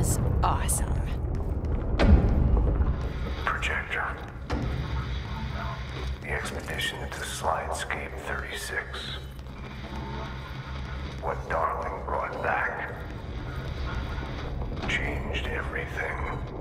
was awesome. Projector. The expedition into Slidescape 36. What Darling brought back changed everything.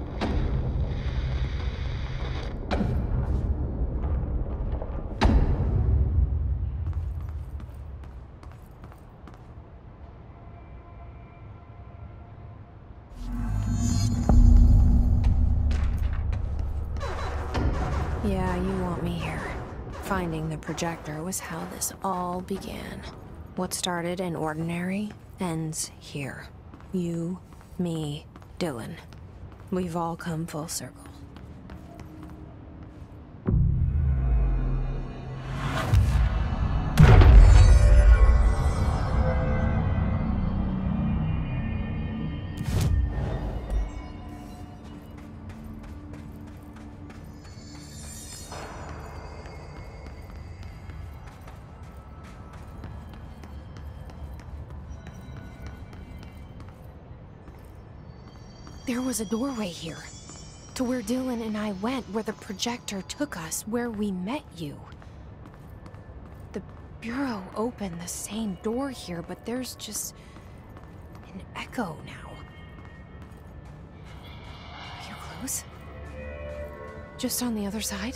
Yeah, you want me here. Finding the projector was how this all began. What started in Ordinary ends here. You, me, Dylan. We've all come full circle. There was a doorway here, to where Dylan and I went, where the projector took us, where we met you. The Bureau opened the same door here, but there's just an echo now. Are you close? Just on the other side?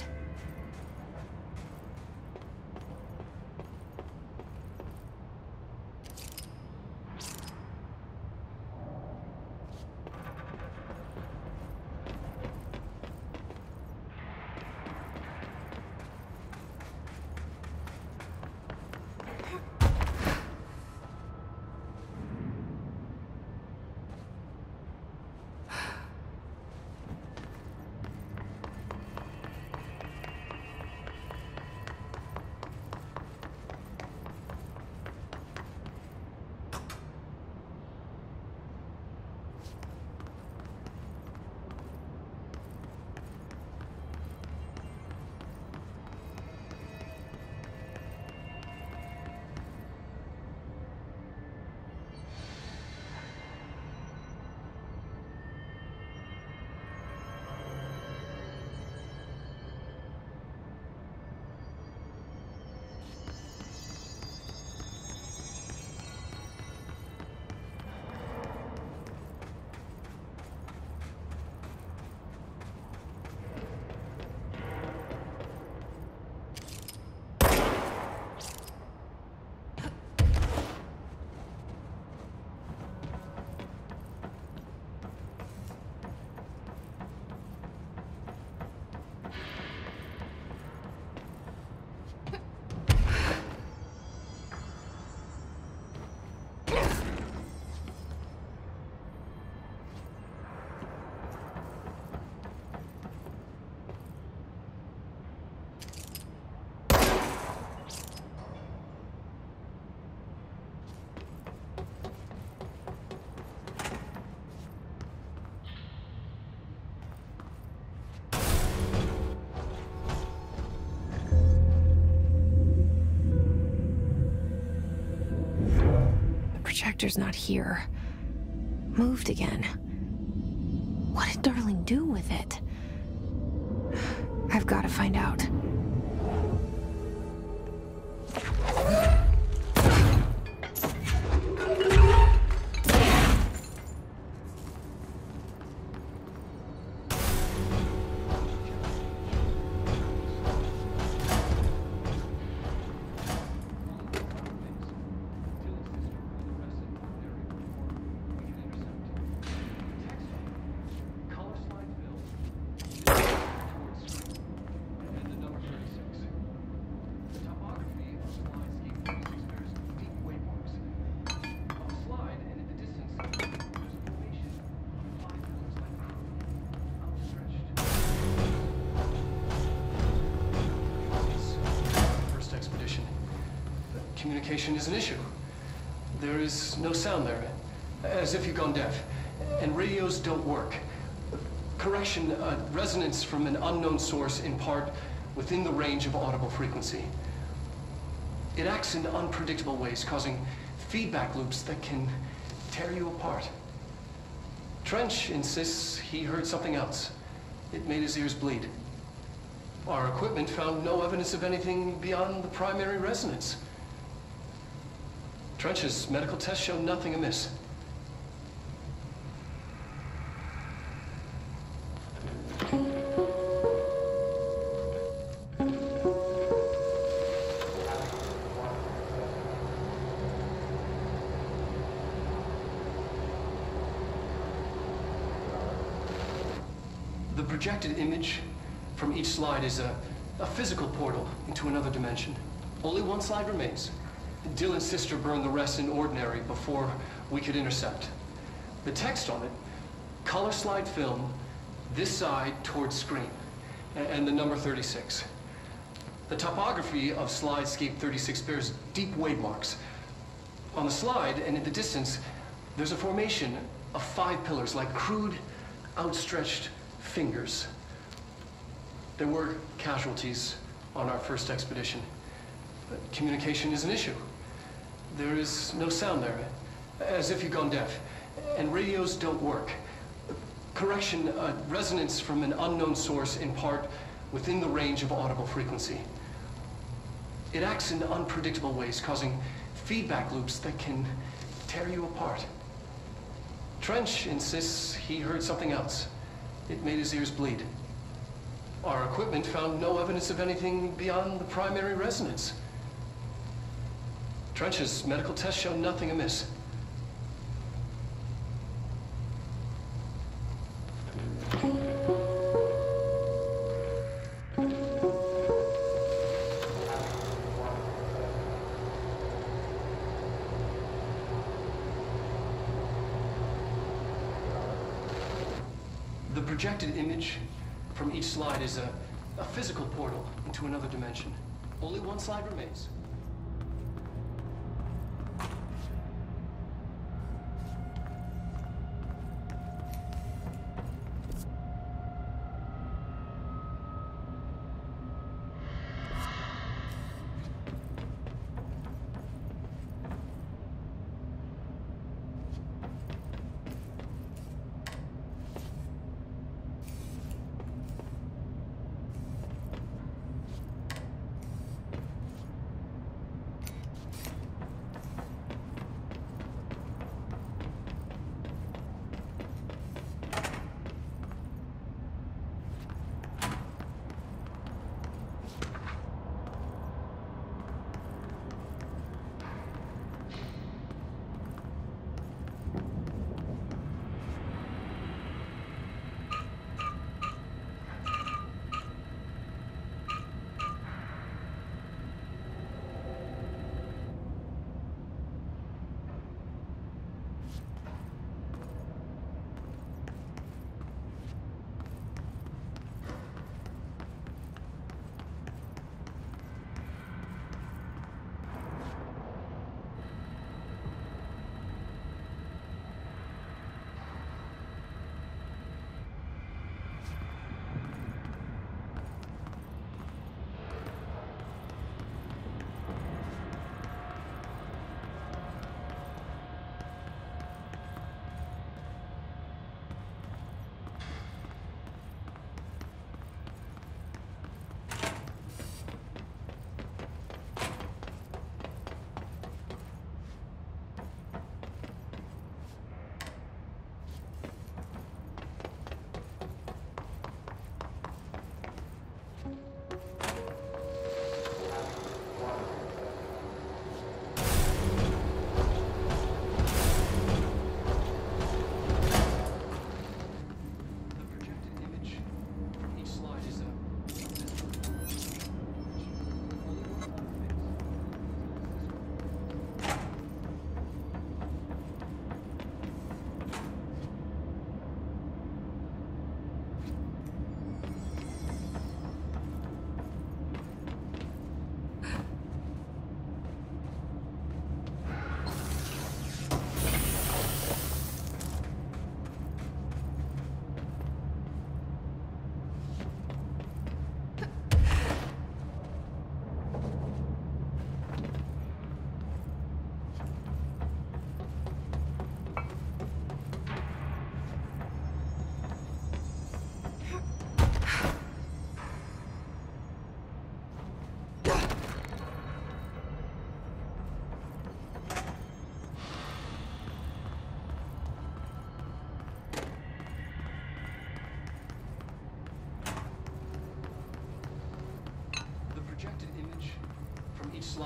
Projector's not here. Moved again. What did Darling do with it? I've got to find out. Communication is an issue. There is no sound there, as if you've gone deaf. And radios don't work. Correction, resonance from an unknown source in part within the range of audible frequency. It acts in unpredictable ways, causing feedback loops that can tear you apart. Trench insists he heard something else. It made his ears bleed. Our equipment found no evidence of anything beyond the primary resonance. Trench's medical tests show nothing amiss. The projected image from each slide is a physical portal into another dimension. Only one slide remains. Dylan's sister burned the rest in ordinary before we could intercept. The text on it, color slide film, this side towards screen, and the number 36. The topography of slidescape 36 bears deep wave marks. On the slide and in the distance, there's a formation of 5 pillars like crude, outstretched fingers. There were casualties on our first expedition. But communication is an issue. There is no sound there, as if you've gone deaf. And radios don't work. Correction, resonance from an unknown source in part within the range of audible frequency. It acts in unpredictable ways, causing feedback loops that can tear you apart. Trench insists he heard something else. It made his ears bleed. Our equipment found no evidence of anything beyond the primary resonance. Trench's medical tests show nothing amiss. The projected image from each slide is a physical portal into another dimension. Only one slide remains.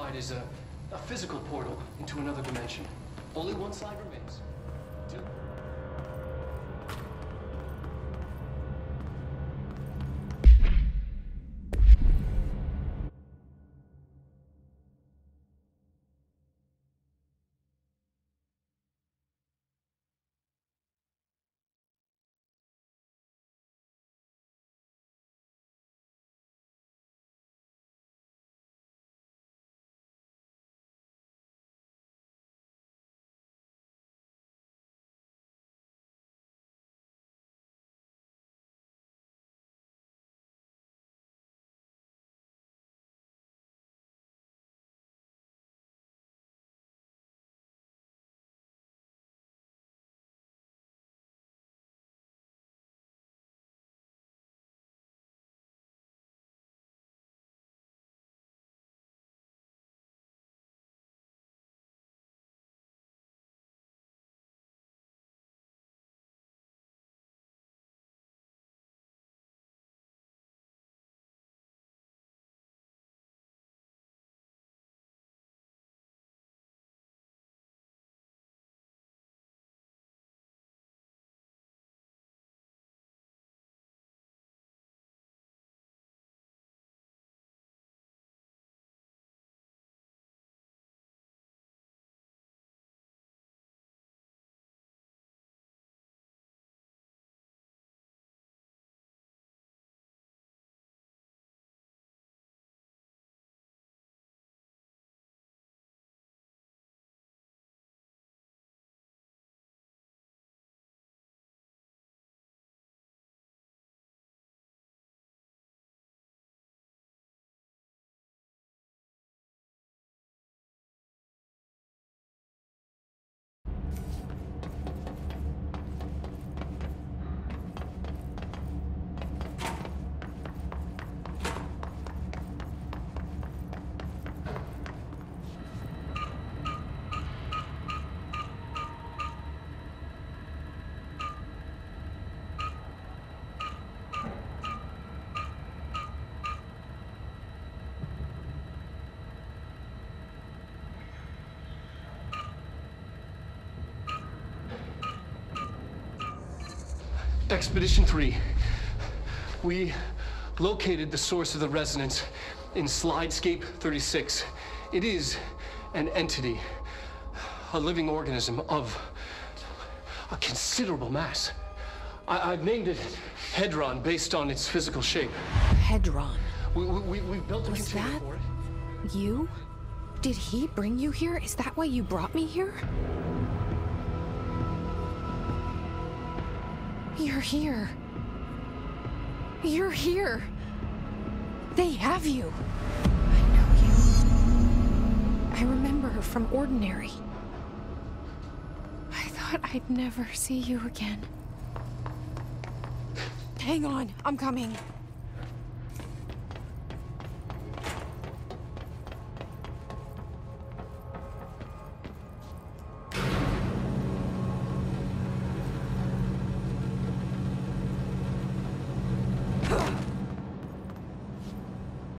slide is a physical portal into another dimension. Only one slide remains. Expedition 3. We located the source of the resonance in Slidescape 36. It is an entity, a living organism of a considerable mass. I've named it Hedron based on its physical shape. Hedron. We built a Was container that for it. you? Did he bring you here? Is that why you brought me here? You're here. You're here. They have you. I know you. I remember from Ordinary. I thought I'd never see you again. Hang on, I'm coming.